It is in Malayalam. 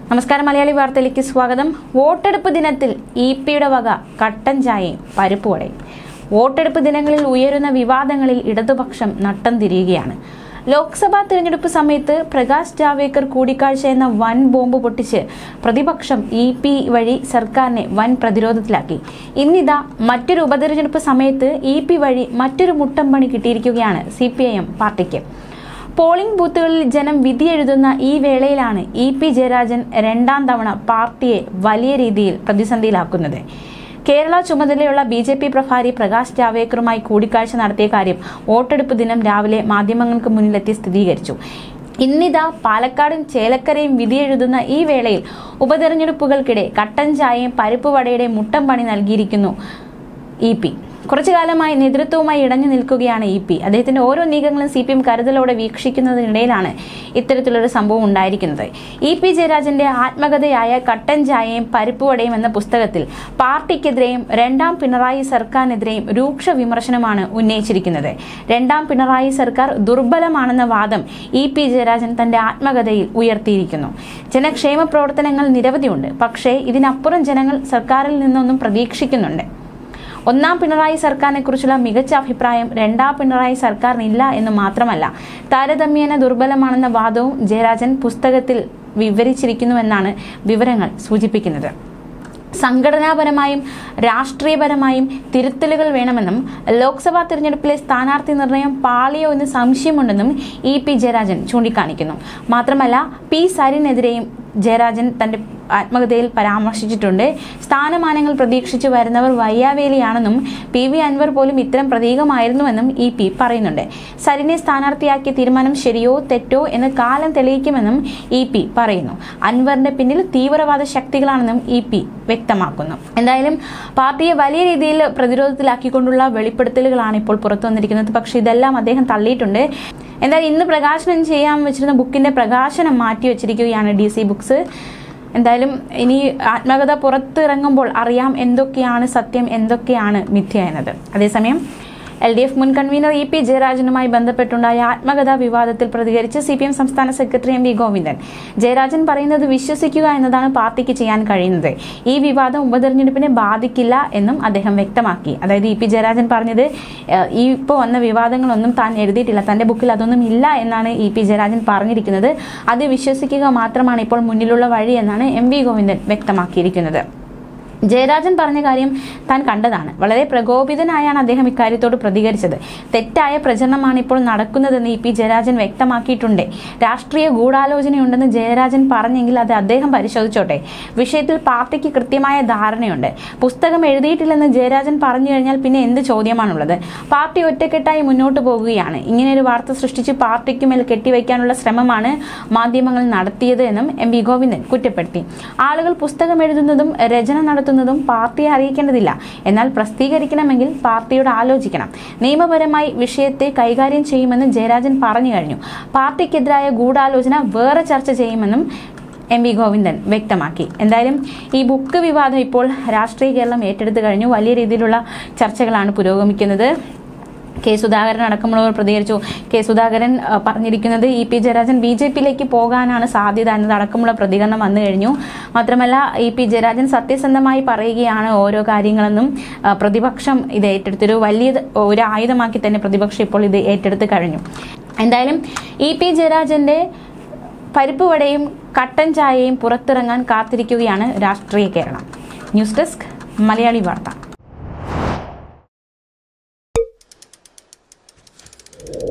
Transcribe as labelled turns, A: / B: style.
A: നമസ്കാരം, മലയാളി വാർത്തയിലേക്ക് സ്വാഗതം. വോട്ടെടുപ്പ് ദിനത്തിൽ ഇപിയുടെ വക കട്ടൻ ചായയും പരിപ്പുവടയും. വോട്ടെടുപ്പ് ദിനങ്ങളിൽ ഉയരുന്ന വിവാദങ്ങളിൽ ഇടതുപക്ഷം നട്ടം തിരിയുകയാണ്. ലോക്സഭാ തിരഞ്ഞെടുപ്പ് സമയത്ത് പ്രകാശ് ജാവ്ദേക്കർ കൂടിക്കാഴ്ച എന്ന വൻ ബോംബ് പൊട്ടിച്ച് പ്രതിപക്ഷം ഇപി വഴി സർക്കാരിനെ വൻ പ്രതിരോധത്തിലാക്കി. ഇന്നിതാ മറ്റൊരു ഉപതെരഞ്ഞെടുപ്പ് സമയത്ത് ഇപി വഴി മറ്റൊരു മുട്ടം പണി കിട്ടിയിരിക്കുകയാണ് CPIM പാർട്ടിക്ക്. പോളിംഗ് ബൂത്തുകളിൽ ജനം വിധിയെഴുതുന്ന ഈ വേളയിലാണ് ഇപി ജയരാജൻ രണ്ടാം തവണ പാർട്ടിയെ വലിയ രീതിയിൽ പ്രതിസന്ധിയിലാക്കുന്നത്. കേരള ചുമതലയുള്ള BJP പ്രഭാരി പ്രകാശ് ജാവ്ദേക്കറുമായി കൂടിക്കാഴ്ച നടത്തിയ കാര്യം വോട്ടെടുപ്പ് ദിനം രാവിലെ മാധ്യമങ്ങൾക്ക് മുന്നിലെത്തി സ്ഥിരീകരിച്ചു. ഇന്നിതാ പാലക്കാടും ചേലക്കരയും വിധിയെഴുതുന്ന ഈ വേളയിൽ ഉപതെരഞ്ഞെടുപ്പുകൾക്കിടെ കട്ടൻ ചായയും പരിപ്പ് വടയുടെ മുട്ടം പണി നൽകിയിരിക്കുന്നു ഇപി. കുറച്ചു കാലമായി നേതൃത്വവുമായി ഇടഞ്ഞു നിൽക്കുകയാണ് ഇപി. അദ്ദേഹത്തിന്റെ ഓരോ നീക്കങ്ങളും CPM കരുതലോടെ വീക്ഷിക്കുന്നതിനിടയിലാണ് ഇത്തരത്തിലൊരു സംഭവം ഉണ്ടായിരിക്കുന്നത്. ഇപി ജയരാജന്റെ ആത്മകഥയായ കട്ടൻ ചായയും പരിപ്പുവടയും എന്ന പുസ്തകത്തിൽ പാർട്ടിക്കെതിരെയും രണ്ടാം പിണറായി സർക്കാരിനെതിരെയും രൂക്ഷ വിമർശനമാണ് ഉന്നയിച്ചിരിക്കുന്നത്. രണ്ടാം പിണറായി സർക്കാർ ദുർബലമാണെന്ന വാദം ഇപി ജയരാജൻ തന്റെ ആത്മകഥയിൽ ഉയർത്തിയിരിക്കുന്നു. ജനക്ഷേമ പ്രവർത്തനങ്ങൾ നിരവധിയുണ്ട്, പക്ഷേ ഇതിനപ്പുറം ജനങ്ങൾ സർക്കാരിൽ നിന്നൊന്നും പ്രതീക്ഷിക്കുന്നുണ്ട്. ഒന്നാം പിണറായി സർക്കാരിനെ കുറിച്ചുള്ള മികച്ച അഭിപ്രായം രണ്ടാം പിണറായി സർക്കാരിനില്ല എന്ന് മാത്രമല്ല, താരതമ്യേന ദുർബലമാണെന്ന വാദവും ജയരാജൻ പുസ്തകത്തിൽ വിവരിച്ചിരിക്കുന്നുവെന്നാണ് വിവരങ്ങൾ സൂചിപ്പിക്കുന്നത്. സംഘടനാപരമായും രാഷ്ട്രീയപരമായും തിരുത്തലുകൾ വേണമെന്നും ലോക്സഭാ തിരഞ്ഞെടുപ്പിലെ സ്ഥാനാർത്ഥി നിർണയം പാളിയോ എന്ന് സംശയമുണ്ടെന്നും ഇപി ജയരാജൻ ചൂണ്ടിക്കാണിക്കുന്നു. മാത്രമല്ല, പി സരിനെതിരെയും ജയരാജൻ തന്റെ ആത്മകഥയിൽ പരാമർശിച്ചിട്ടുണ്ട്. സ്ഥാനമാനങ്ങൾ പ്രതീക്ഷിച്ചു വരുന്നവർ വയ്യാവേലിയാണെന്നും PV അൻവർ പോലും ഇത്തരം പ്രതീകമായിരുന്നുവെന്നും ഇപി പറയുന്നുണ്ട്. സരിനെ സ്ഥാനാർത്ഥിയാക്കിയ തീരുമാനം ശരിയോ തെറ്റോ എന്ന് കാലം തെളിയിക്കുമെന്നും ഇപി പറയുന്നു. അൻവറിന്റെ പിന്നിൽ തീവ്രവാദ ശക്തികളാണെന്നും ഇപി വ്യക്തമാക്കുന്നു. എന്തായാലും പാർട്ടിയെ വലിയ രീതിയിൽ പ്രതിരോധത്തിലാക്കിക്കൊണ്ടുള്ള വെളിപ്പെടുത്തലുകളാണ് ഇപ്പോൾ പുറത്തു വന്നിരിക്കുന്നത്. പക്ഷെ ഇതെല്ലാം അദ്ദേഹം തള്ളിയിട്ടുണ്ട്. എന്തായാലും ഇന്ന് പ്രകാശനം ചെയ്യാൻ വെച്ചിരുന്ന ബുക്കിന്റെ പ്രകാശനം മാറ്റിവെച്ചിരിക്കുകയാണ് DC ബുക്സ്. എന്തായാലും ഇനി ആത്മകഥ പുറത്തിറങ്ങുമ്പോൾ അറിയാം എന്തൊക്കെയാണ് സത്യം, എന്തൊക്കെയാണ് മിഥ്യ എന്നത്. അതേസമയം LDF മുൻ കൺവീനർ ഇപി ജയരാജനുമായി ബന്ധപ്പെട്ടുണ്ടായ ആത്മകഥാ വിവാദത്തിൽ പ്രതികരിച്ച് CPM സംസ്ഥാന സെക്രട്ടറി MV ഗോവിന്ദൻ. ജയരാജൻ പറയുന്നത് വിശ്വസിക്കുക എന്നതാണ് പാർട്ടിക്ക് ചെയ്യാൻ കഴിയുന്നത്. ഈ വിവാദം ഉപതെരഞ്ഞെടുപ്പിനെ ബാധിക്കില്ല എന്നും അദ്ദേഹം വ്യക്തമാക്കി. അതായത് ഇപി ജയരാജൻ പറഞ്ഞത് ഇപ്പോൾ വന്ന വിവാദങ്ങളൊന്നും താൻ എഴുതിയിട്ടില്ല, തന്റെ ബുക്കിൽ അതൊന്നും ഇല്ല എന്നാണ് ഇപി ജയരാജൻ പറഞ്ഞിരിക്കുന്നത്. അത് വിശ്വസിക്കുക മാത്രമാണ് ഇപ്പോൾ മുന്നിലുള്ള വഴി എന്നാണ് MV ഗോവിന്ദൻ വ്യക്തമാക്കിയിരിക്കുന്നത്. ജയരാജൻ പറഞ്ഞ കാര്യം താൻ കണ്ടതാണ്. വളരെ പ്രകോപിതനായാണ് അദ്ദേഹം ഇക്കാര്യത്തോട് പ്രതികരിച്ചത്. തെറ്റായ പ്രചരണമാണ് ഇപ്പോൾ നടക്കുന്നതെന്ന് ഇപി ജയരാജൻ വ്യക്തമാക്കിയിട്ടുണ്ട്. രാഷ്ട്രീയ ഗൂഢാലോചനയുണ്ടെന്ന് ജയരാജൻ പറഞ്ഞെങ്കിൽ അത് അദ്ദേഹം പരിശോധിച്ചോട്ടെ. വിഷയത്തിൽ പാർട്ടിക്ക് കൃത്യമായ ധാരണയുണ്ട്. പുസ്തകം എഴുതിയിട്ടില്ലെന്ന് ജയരാജൻ പറഞ്ഞു കഴിഞ്ഞാൽ പിന്നെ എന്ത് ചോദ്യമാണുള്ളത്? പാർട്ടി ഒറ്റക്കെട്ടായി മുന്നോട്ട് പോകുകയാണ്. ഇങ്ങനെയൊരു വാർത്ത സൃഷ്ടിച്ച് പാർട്ടിക്കുമേൽ കെട്ടിവയ്ക്കാനുള്ള ശ്രമമാണ് മാധ്യമങ്ങൾ നടത്തിയത് എന്നും MV ഗോവിന്ദൻ കുറ്റപ്പെടുത്തി. ആളുകൾ പുസ്തകം എഴുതുന്നതും രചന നടത്തുന്നതും പാർട്ടിയെ അറിയിക്കേണ്ടതില്ല. എന്നാൽ പ്രസിദ്ധീകരിക്കണമെങ്കിൽ പാർട്ടിയോട് ആലോചിക്കണം. നിയമപരമായി വിഷയത്തെ കൈകാര്യം ചെയ്യുമെന്ന് ജയരാജൻ പറഞ്ഞു കഴിഞ്ഞു. പാർട്ടിക്കെതിരായ ഗൂഢാലോചന വേറെ ചർച്ച ചെയ്യുമെന്നും MV ഗോവിന്ദൻ വ്യക്തമാക്കി. എന്തായാലും ഈ ബുക്ക് വിവാദം ഇപ്പോൾ രാഷ്ട്രീയ കേരളം ഏറ്റെടുത്തു കഴിഞ്ഞു. വലിയ രീതിയിലുള്ള ചർച്ചകളാണ് പുരോഗമിക്കുന്നത്. കെ സുധാകരൻ അടക്കമുള്ളവർ പ്രതികരിച്ചു. കെ സുധാകരൻ പറഞ്ഞിരിക്കുന്നത് ഇപി ജയരാജൻ BJPയിലേക്ക് പോകാനാണ് സാധ്യത എന്നതടക്കമുള്ള പ്രതികരണം വന്നു കഴിഞ്ഞു. മാത്രമല്ല, ഇപി ജയരാജൻ സത്യസന്ധമായി പറയുകയാണ് ഓരോ കാര്യങ്ങളെന്നും. പ്രതിപക്ഷം ഇത് ഏറ്റെടുത്തൊരു വലിയ ഒരു ആയുധമാക്കി തന്നെ പ്രതിപക്ഷം ഇപ്പോൾ ഇത് ഏറ്റെടുത്ത് കഴിഞ്ഞു. എന്തായാലും ഇപി ജയരാജന്റെ പരിപ്പുവടയും കട്ടൻ ചായയും പുറത്തിറങ്ങാൻ കാത്തിരിക്കുകയാണ് രാഷ്ട്രീയ കേരളം. ന്യൂസ് ഡെസ്ക് മലയാളി വാർത്ത.